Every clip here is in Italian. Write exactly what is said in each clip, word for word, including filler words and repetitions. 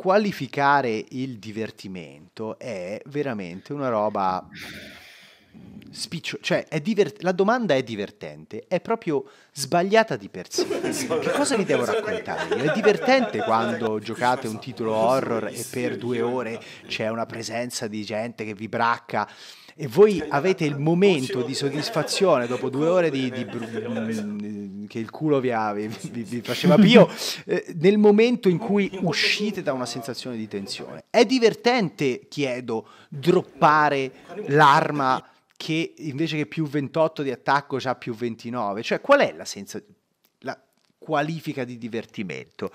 qualificare il divertimento è veramente una roba spiccio, cioè è divert- la domanda è divertente, è proprio sbagliata di per sé. Che cosa vi devo raccontare? È divertente quando giocate un titolo horror e per due ore c'è una presenza di gente che vi bracca e voi avete il momento di soddisfazione dopo due ore di, di br- che il culo vi, ha, vi, vi, vi faceva pio, eh, nel momento in cui uscite da una sensazione di tensione. È divertente, chiedo, droppare l'arma che invece che più ventotto di attacco c'ha più ventinove? Cioè, qual è la, senza- la qualifica di divertimento?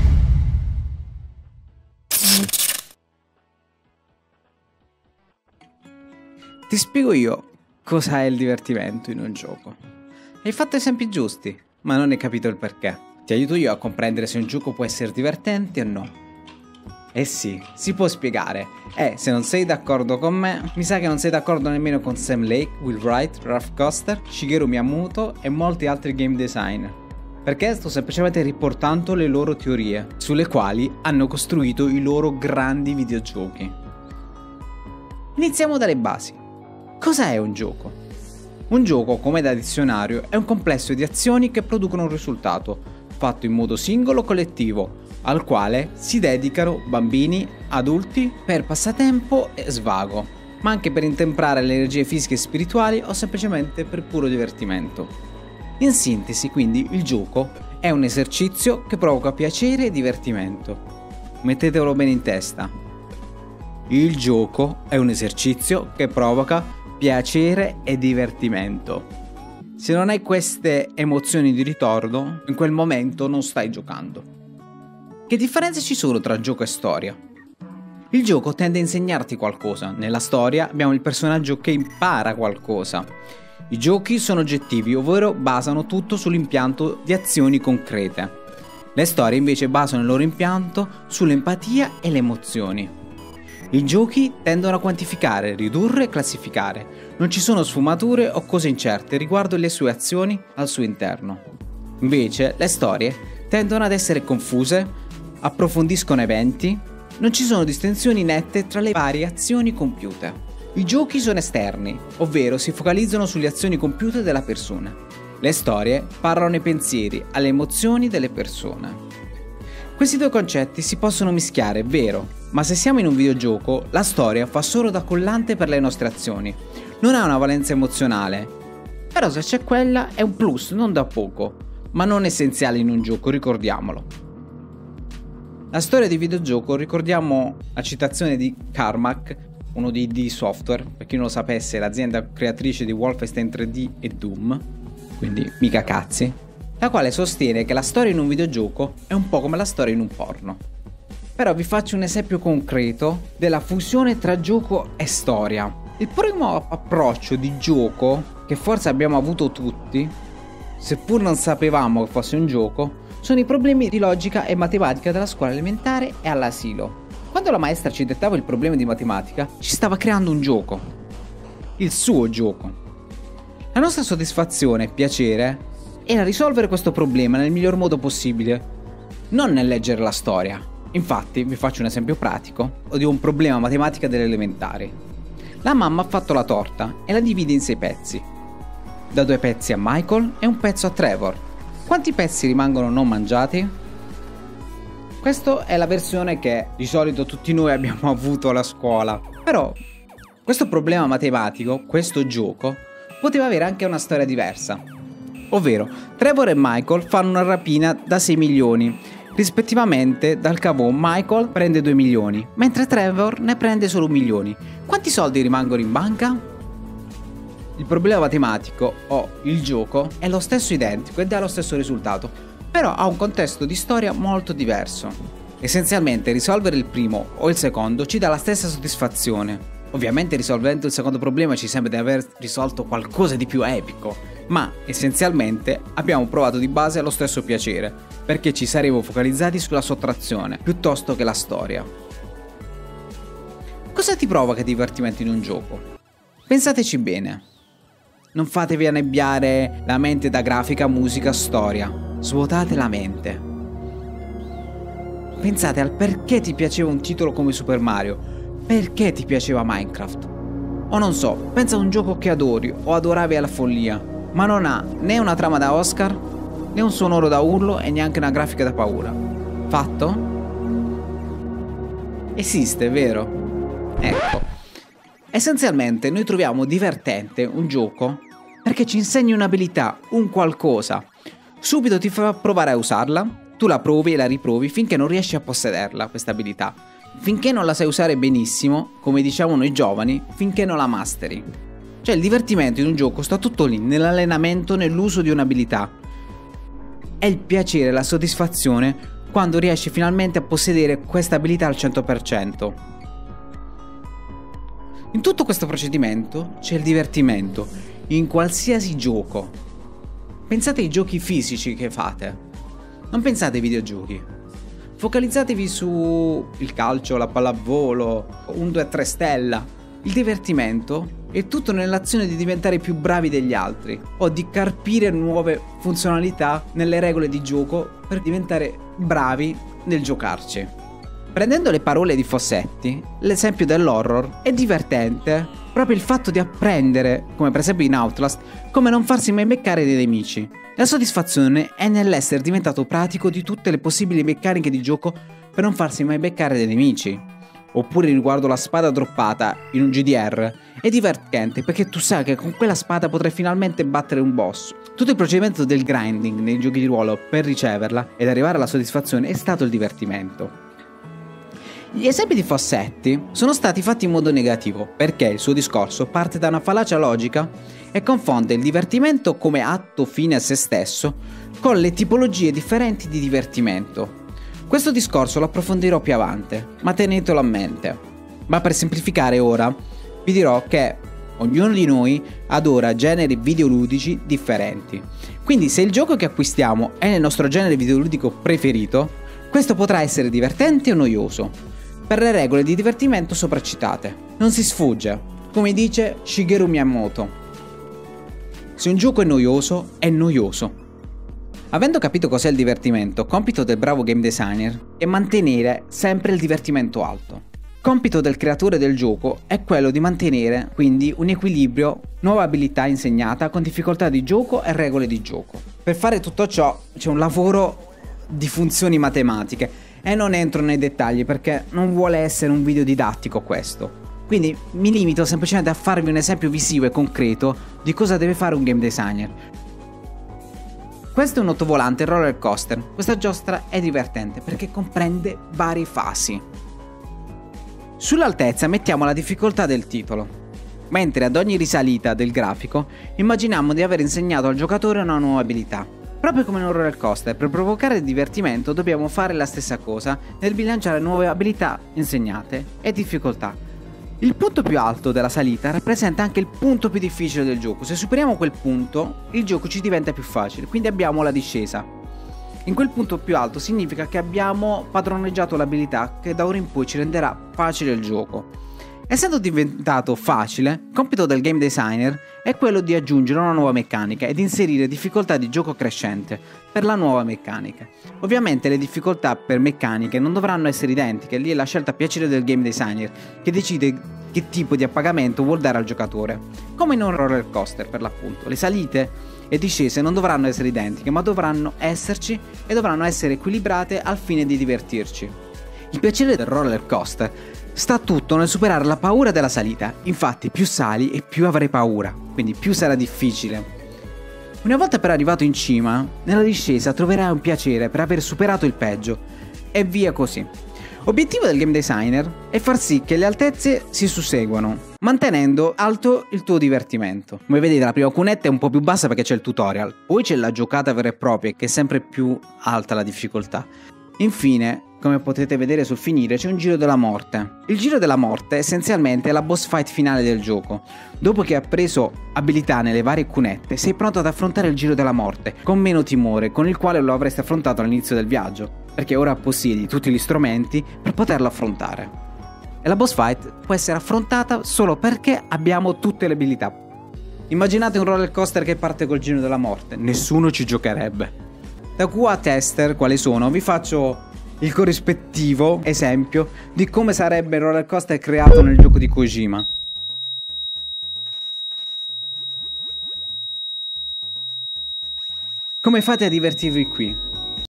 Ti spiego io cosa è il divertimento in un gioco. Hai fatto esempi giusti, ma non hai capito il perché. Ti aiuto io a comprendere se un gioco può essere divertente o no. Eh sì, si può spiegare. E se non sei d'accordo con me, mi sa che non sei d'accordo nemmeno con Sam Lake, Will Wright, Ralph Koster, Shigeru Miyamoto e molti altri game designer. Perché sto semplicemente riportando le loro teorie, sulle quali hanno costruito i loro grandi videogiochi. Iniziamo dalle basi. Cosa è un gioco? Un gioco, come da dizionario, è un complesso di azioni che producono un risultato, fatto in modo singolo o collettivo, al quale si dedicano bambini, adulti, per passatempo e svago, ma anche per intemprare le energie fisiche e spirituali o semplicemente per puro divertimento. In sintesi, quindi, il gioco è un esercizio che provoca piacere e divertimento. Mettetelo bene in testa. Il gioco è un esercizio che provoca piacere e divertimento. Se non hai queste emozioni di ritorno, in quel momento non stai giocando. Che differenze ci sono tra gioco e storia? Il gioco tende a insegnarti qualcosa, nella storia abbiamo il personaggio che impara qualcosa. I giochi sono oggettivi, ovvero basano tutto sull'impianto di azioni concrete. Le storie invece basano il loro impianto sull'empatia e le emozioni. I giochi tendono a quantificare, ridurre e classificare. Non ci sono sfumature o cose incerte riguardo le sue azioni al suo interno. Invece, le storie tendono ad essere confuse, approfondiscono eventi, non ci sono distinzioni nette tra le varie azioni compiute. I giochi sono esterni, ovvero si focalizzano sulle azioni compiute della persona. Le storie parlano ai pensieri, alle emozioni delle persone. Questi due concetti si possono mischiare, è vero, ma se siamo in un videogioco, la storia fa solo da collante per le nostre azioni. Non ha una valenza emozionale. Però se c'è quella è un plus, non da poco, ma non essenziale in un gioco, ricordiamolo. La storia di videogioco, ricordiamo la citazione di Carmack, uno di I D Software, per chi non lo sapesse, l'azienda creatrice di Wolfenstein tre D e Doom, quindi mica cazzi, la quale sostiene che la storia in un videogioco è un po' come la storia in un porno. Però vi faccio un esempio concreto della fusione tra gioco e storia. Il primo approccio di gioco che forse abbiamo avuto tutti, seppur non sapevamo che fosse un gioco, sono i problemi di logica e matematica della scuola elementare e all'asilo. Quando la maestra ci dettava il problema di matematica, ci stava creando un gioco. Il suo gioco. La nostra soddisfazione e piacere era risolvere questo problema nel miglior modo possibile, non nel leggere la storia. Infatti, vi faccio un esempio pratico di un problema matematica delle elementari. La mamma ha fatto la torta e la divide in sei pezzi. Da due pezzi a Michael e un pezzo a Trevor. Quanti pezzi rimangono non mangiati? Questa è la versione che di solito tutti noi abbiamo avuto alla scuola. Però questo problema matematico, questo gioco, poteva avere anche una storia diversa. Ovvero, Trevor e Michael fanno una rapina da sei milioni. Rispettivamente, dal cavo Michael prende due milioni, mentre Trevor ne prende solo un milione. Quanti soldi rimangono in banca? Il problema matematico, o il gioco, è lo stesso identico e dà lo stesso risultato, però ha un contesto di storia molto diverso. Essenzialmente risolvere il primo o il secondo ci dà la stessa soddisfazione. Ovviamente risolvendo il secondo problema ci sembra di aver risolto qualcosa di più epico, ma essenzialmente abbiamo provato di base lo stesso piacere, perché ci saremo focalizzati sulla sottrazione piuttosto che la storia. Cosa ti provoca divertimento in un gioco? Pensateci bene. Non fatevi annebbiare la mente da grafica, musica, storia. Svuotate la mente. pensate al perché ti piaceva un titolo come Super Mario, perché ti piaceva Minecraft. O non so, pensa a un gioco che adori o adoravi alla follia, ma non ha né una trama da Oscar, né un sonoro da urlo e neanche una grafica da paura. Fatto? Esiste, vero? Ecco. Essenzialmente noi troviamo divertente un gioco perché ci insegna un'abilità, un qualcosa. Subito ti fa provare a usarla, tu la provi e la riprovi finché non riesci a possederla, questa abilità. Finché non la sai usare benissimo, come diciamo noi giovani, finché non la masteri. Cioè il divertimento in un gioco sta tutto lì, nell'allenamento, nell'uso di un'abilità. È il piacere, la soddisfazione quando riesci finalmente a possedere questa abilità al cento per cento. In tutto questo procedimento c'è il divertimento, in qualsiasi gioco. Pensate ai giochi fisici che fate. Non pensate ai videogiochi. Focalizzatevi su il calcio, la pallavolo, un due tre stella. Il divertimento è tutto nell'azione di diventare più bravi degli altri o di carpire nuove funzionalità nelle regole di gioco per diventare bravi nel giocarci. Prendendo le parole di Fossetti, l'esempio dell'horror è divertente proprio il fatto di apprendere, come per esempio in Outlast, come non farsi mai beccare dai nemici. La soddisfazione è nell'essere diventato pratico di tutte le possibili meccaniche di gioco per non farsi mai beccare dai nemici. Oppure riguardo la spada droppata in un G D R, è divertente perché tu sai che con quella spada potrai finalmente battere un boss. Tutto il procedimento del grinding nei giochi di ruolo per riceverla ed arrivare alla soddisfazione è stato il divertimento. Gli esempi di Fossetti sono stati fatti in modo negativo perché il suo discorso parte da una fallacia logica e confonde il divertimento come atto fine a se stesso con le tipologie differenti di divertimento. Questo discorso lo approfondirò più avanti, ma tenetelo a mente. Ma per semplificare ora, vi dirò che ognuno di noi adora generi videoludici differenti. Quindi se il gioco che acquistiamo è nel nostro genere videoludico preferito, questo potrà essere divertente o noioso, per le regole di divertimento sopracitate. Non si sfugge, come dice Shigeru Miyamoto. Se un gioco è noioso, è noioso. Avendo capito cos'è il divertimento, compito del bravo game designer è mantenere sempre il divertimento alto. Compito del creatore del gioco è quello di mantenere quindi un equilibrio, nuova abilità insegnata con difficoltà di gioco e regole di gioco. Per fare tutto ciò c'è un lavoro di funzioni matematiche e non entro nei dettagli perché non vuole essere un video didattico questo. Quindi mi limito semplicemente a farvi un esempio visivo e concreto di cosa deve fare un game designer. Questo è un ottovolante roller coaster. Questa giostra è divertente perché comprende varie fasi. Sull'altezza mettiamo la difficoltà del titolo, mentre ad ogni risalita del grafico immaginiamo di aver insegnato al giocatore una nuova abilità. Proprio come in un roller coaster, per provocare divertimento dobbiamo fare la stessa cosa nel bilanciare nuove abilità insegnate e difficoltà. Il punto più alto della salita rappresenta anche il punto più difficile del gioco. Se superiamo quel punto, il gioco ci diventa più facile, quindi abbiamo la discesa. In quel punto più alto significa che abbiamo padroneggiato l'abilità che da ora in poi ci renderà facile il gioco. Essendo diventato facile, il compito del game designer è quello di aggiungere una nuova meccanica ed inserire difficoltà di gioco crescente per la nuova meccanica. Ovviamente le difficoltà per meccaniche non dovranno essere identiche, lì è la scelta a piacere del game designer che decide che tipo di appagamento vuol dare al giocatore. Come in un roller coaster per l'appunto, le salite e discese non dovranno essere identiche ma dovranno esserci e dovranno essere equilibrate al fine di divertirci. Il piacere del roller coaster sta tutto nel superare la paura della salita, infatti più sali e più avrai paura, quindi più sarà difficile. Una volta però arrivato in cima, nella discesa troverai un piacere per aver superato il peggio, e via così. Obiettivo del game designer è far sì che le altezze si susseguano, mantenendo alto il tuo divertimento. Come vedete la prima cunetta è un po' più bassa perché c'è il tutorial, poi c'è la giocata vera e propria che è sempre più alta la difficoltà. Infine, come potete vedere sul finire, c'è un giro della morte. Il giro della morte essenzialmente è la boss fight finale del gioco. Dopo che hai preso abilità nelle varie cunette, sei pronto ad affrontare il giro della morte, con meno timore, con il quale lo avresti affrontato all'inizio del viaggio, perché ora possiedi tutti gli strumenti per poterlo affrontare. E la boss fight può essere affrontata solo perché abbiamo tutte le abilità. Immaginate un roller coaster che parte col giro della morte, nessuno ci giocherebbe. Da Q A tester, quali sono, vi faccio il corrispettivo esempio di come sarebbe Roller Coaster creato nel gioco di Kojima. Come fate a divertirvi qui?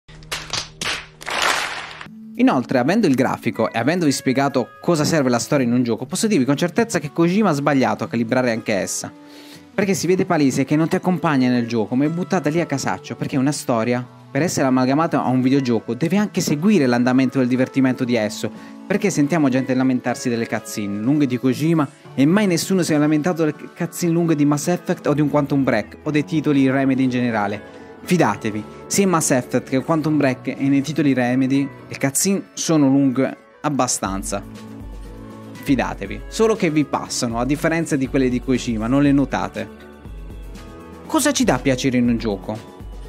Inoltre, avendo il grafico e avendovi spiegato cosa serve la storia in un gioco, posso dirvi con certezza che Kojima ha sbagliato a calibrare anche essa. Perché si vede palese che non ti accompagna nel gioco, ma è buttata lì a casaccio, perché una storia, per essere amalgamata a un videogioco, deve anche seguire l'andamento del divertimento di esso. Perché sentiamo gente lamentarsi delle cutscene lunghe di Kojima e mai nessuno si è lamentato delle cutscene lunghe di Mass Effect o di un Quantum Break o dei titoli Remedy in generale. Fidatevi, sia in Mass Effect che Quantum Break e nei titoli Remedy, le cutscene sono lunghe abbastanza. Fidatevi, solo che vi passano, a differenza di quelle di Kojima, non le notate. Cosa ci dà piacere in un gioco?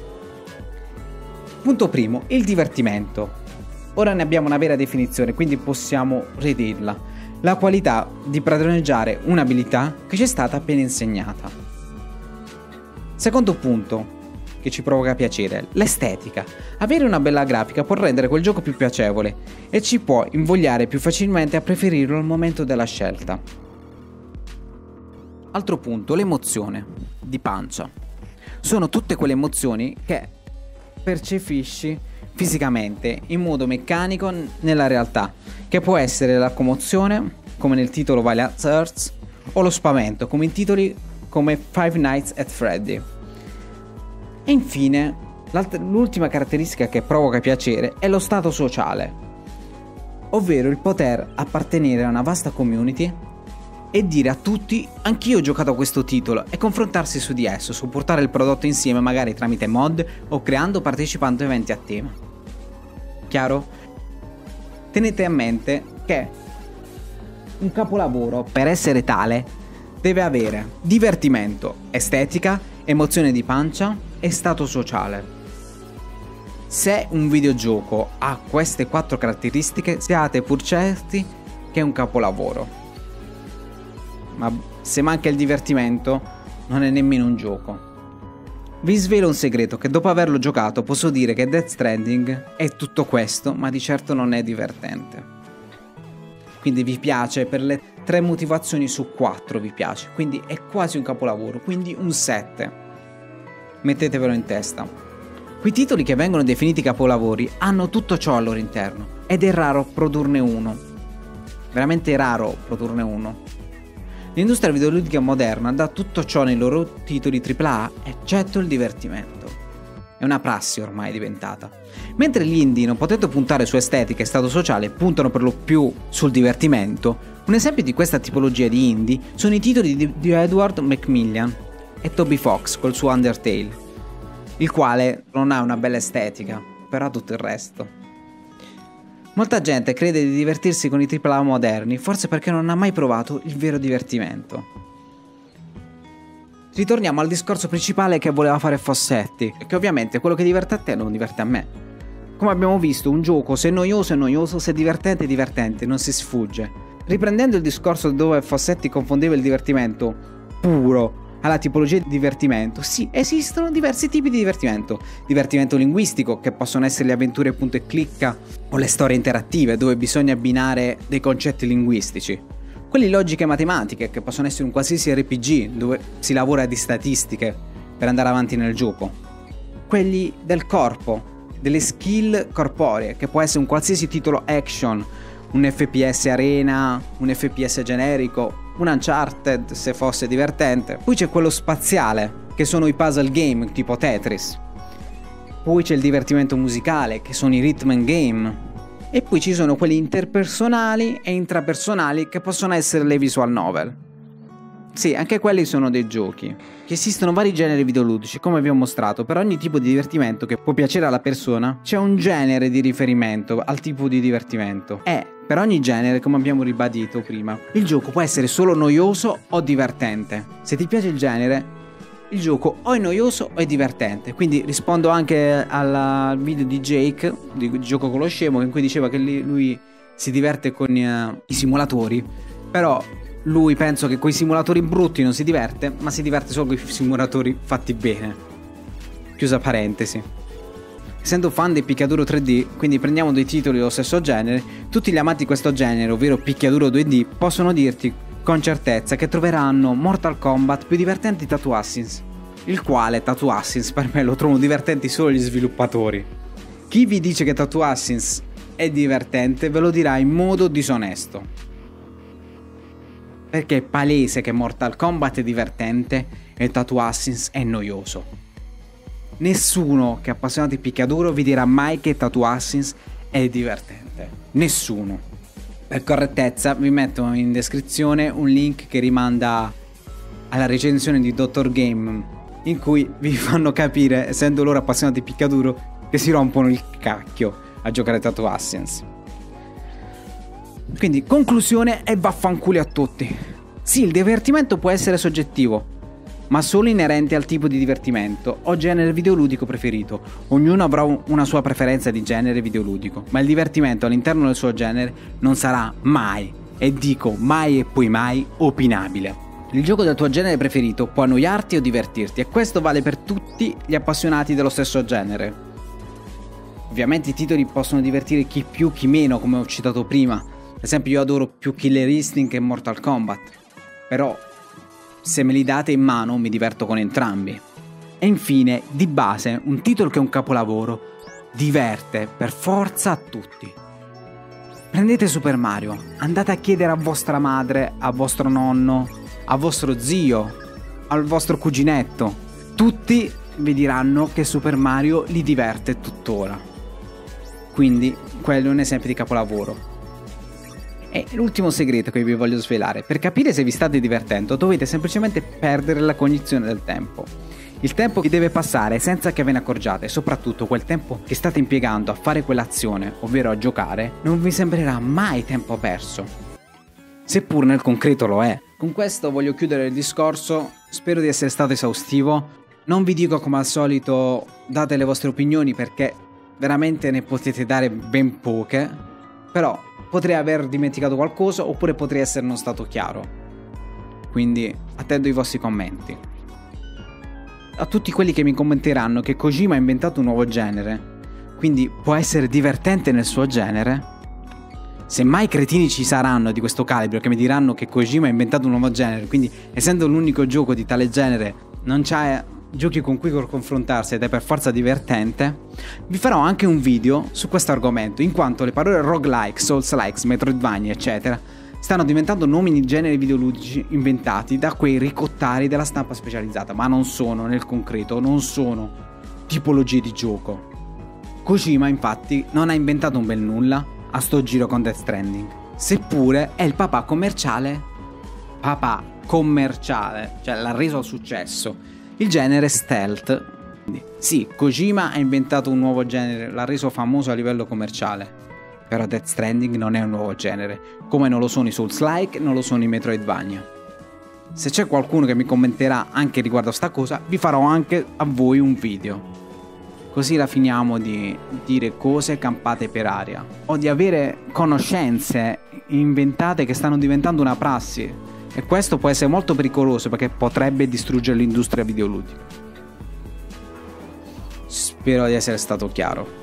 Punto primo, il divertimento. Ora ne abbiamo una vera definizione, quindi possiamo ridirla. La qualità di padroneggiare un'abilità che ci è stata appena insegnata. Secondo punto, che ci provoca piacere, l'estetica. Avere una bella grafica può rendere quel gioco più piacevole e ci può invogliare più facilmente a preferirlo al momento della scelta. Altro punto, l'emozione di pancia. Sono tutte quelle emozioni che percepisci fisicamente in modo meccanico nella realtà, che può essere la commozione, come nel titolo Valiant Hearts, o lo spavento, come in titoli come Five Nights at Freddy. E infine, l'ultima caratteristica che provoca piacere è lo stato sociale, ovvero il poter appartenere a una vasta community e dire a tutti anch'io ho giocato a questo titolo e confrontarsi su di esso, supportare il prodotto insieme magari tramite mod o creando o partecipando a eventi a tema. Chiaro? Tenete a mente che un capolavoro, per essere tale, deve avere divertimento, estetica, emozione di pancia e stato sociale. Se un videogioco ha queste quattro caratteristiche, siate pur certi che è un capolavoro. Ma se manca il divertimento, non è nemmeno un gioco. Vi svelo un segreto, che dopo averlo giocato posso dire che Death Stranding è tutto questo, ma di certo non è divertente. Quindi vi piace per le tre motivazioni su quattro vi piace, quindi è quasi un capolavoro, quindi un sette. Mettetevelo in testa. Quei titoli che vengono definiti capolavori hanno tutto ciò al loro interno ed è raro produrne uno. Veramente raro produrne uno. L'industria videoludica moderna dà tutto ciò nei loro titoli tripla A, eccetto il divertimento. È una prassi ormai diventata. Mentre gli indie, non potendo puntare su estetica e stato sociale, puntano per lo più sul divertimento, un esempio di questa tipologia di indie sono i titoli di, di Edward Macmillan e Toby Fox col suo Undertale, il quale non ha una bella estetica, però ha tutto il resto. Molta gente crede di divertirsi con i tripla A moderni, forse perché non ha mai provato il vero divertimento. Ritorniamo al discorso principale che voleva fare Fossetti, e che ovviamente quello che diverte a te non diverte a me. Come abbiamo visto, un gioco se è noioso è noioso, se è divertente è divertente, non si sfugge. Riprendendo il discorso dove Fossetti confondeva il divertimento puro alla tipologia di divertimento, sì, esistono diversi tipi di divertimento. Divertimento linguistico, che possono essere le avventure punto e clicca o le storie interattive, dove bisogna abbinare dei concetti linguistici. Quelli logiche e matematiche, che possono essere un qualsiasi R P G, dove si lavora di statistiche per andare avanti nel gioco. Quelli del corpo, delle skill corporee, che può essere un qualsiasi titolo action, un F P S arena, un F P S generico, un Uncharted se fosse divertente. Poi c'è quello spaziale, che sono i puzzle game tipo Tetris. Poi c'è il divertimento musicale, che sono i rhythm and game. E poi ci sono quelli interpersonali e intrapersonali, che possono essere le visual novel. Sì, anche quelli sono dei giochi. Che esistono vari generi videoludici, come vi ho mostrato. Per ogni tipo di divertimento che può piacere alla persona, c'è un genere di riferimento al tipo di divertimento. E per ogni genere, come abbiamo ribadito prima, il gioco può essere solo noioso o divertente. Se ti piace il genere, il gioco o è noioso o è divertente. Quindi rispondo anche al video di Jake, di Gioco con lo Scemo, in cui diceva che lui si diverte con uh, i simulatori. Però lui penso che con i simulatori brutti non si diverte, ma si diverte solo con i simulatori fatti bene. Chiusa parentesi. Essendo fan di picchiaduro tre D, quindi prendiamo due titoli dello stesso genere, tutti gli amanti di questo genere, ovvero picchiaduro due D, possono dirti con certezza che troveranno Mortal Kombat più divertenti di Tattoo Assassins, il quale Tattoo Assassins per me lo trovano divertenti solo gli sviluppatori. Chi vi dice che Tattoo Assassins è divertente ve lo dirà in modo disonesto, perché è palese che Mortal Kombat è divertente e Tattoo Assassins è noioso. Nessuno che è appassionato di picchiaduro vi dirà mai che Tattoo Assassins è divertente. Nessuno. Per correttezza vi metto in descrizione un link che rimanda alla recensione di Doctor Game, in cui vi fanno capire, essendo loro appassionati di picchiaduro, che si rompono il cacchio a giocare Tattoo Assassins. Quindi conclusione e vaffanculo a tutti. Sì, il divertimento può essere soggettivo, ma solo inerente al tipo di divertimento o genere videoludico preferito. Ognuno avrà una sua preferenza di genere videoludico, ma il divertimento all'interno del suo genere non sarà mai, e dico mai e poi mai, opinabile. Il gioco del tuo genere preferito può annoiarti o divertirti, e questo vale per tutti gli appassionati dello stesso genere. Ovviamente i titoli possono divertire chi più chi meno, come ho citato prima. Ad esempio io adoro più Killer Instinct che Mortal Kombat, però se me li date in mano mi diverto con entrambi. E infine, di base, un titolo che è un capolavoro diverte per forza a tutti. Prendete Super Mario, andate a chiedere a vostra madre, a vostro nonno, a vostro zio, al vostro cuginetto. Tutti vi diranno che Super Mario li diverte tuttora. Quindi, quello è un esempio di capolavoro. E l'ultimo segreto che vi voglio svelare: per capire se vi state divertendo dovete semplicemente perdere la cognizione del tempo. Il tempo che deve passare senza che ve ne accorgiate, e soprattutto quel tempo che state impiegando a fare quell'azione, ovvero a giocare, non vi sembrerà mai tempo perso, seppur nel concreto lo è. Con questo voglio chiudere il discorso, spero di essere stato esaustivo. Non vi dico come al solito date le vostre opinioni, perché veramente ne potete dare ben poche, però potrei aver dimenticato qualcosa oppure potrei essere non stato chiaro. Quindi attendo i vostri commenti. A tutti quelli che mi commenteranno che Kojima ha inventato un nuovo genere, quindi può essere divertente nel suo genere, se mai cretini ci saranno di questo calibro che mi diranno che Kojima ha inventato un nuovo genere, quindi essendo l'unico gioco di tale genere non c'è giochi con cui confrontarsi ed è per forza divertente, vi farò anche un video su questo argomento, in quanto le parole roguelike, souls-likes, metroidvania eccetera stanno diventando nomi di generi videoludici inventati da quei ricottari della stampa specializzata, ma non sono nel concreto, non sono tipologie di gioco. Kojima infatti non ha inventato un bel nulla a sto giro con Death Stranding, seppure è il papà commerciale papà commerciale, cioè l'ha reso al successo il genere stealth. Quindi, sì, Kojima ha inventato un nuovo genere, l'ha reso famoso a livello commerciale, però Death Stranding non è un nuovo genere, come non lo sono i Souls-like, non lo sono i Metroidvania. Se c'è qualcuno che mi commenterà anche riguardo a sta cosa, vi farò anche a voi un video, così la finiamo di dire cose campate per aria, o di avere conoscenze inventate che stanno diventando una prassi. E questo può essere molto pericoloso, perché potrebbe distruggere l'industria videoludica. Spero di essere stato chiaro.